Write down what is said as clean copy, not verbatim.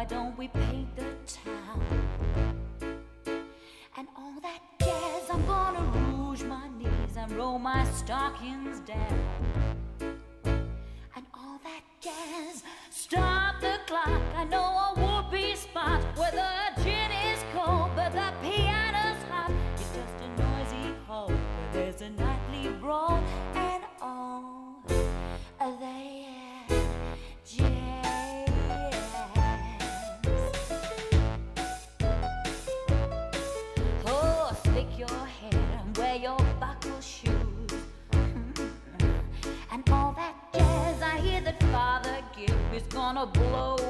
why don't we paint the town? And all that jazz, I'm gonna rouge my knees and roll my stockings down. And all that jazz, stop the clock, I know a whoopee spot where the gin is cold but the piano's hot. It's just a noisy hole where there's a nightly brawl, and all they jazz. Oh, slick your hair and wear your buckle shoes. And all that jazz, I hear that Father Gibb is gonna blow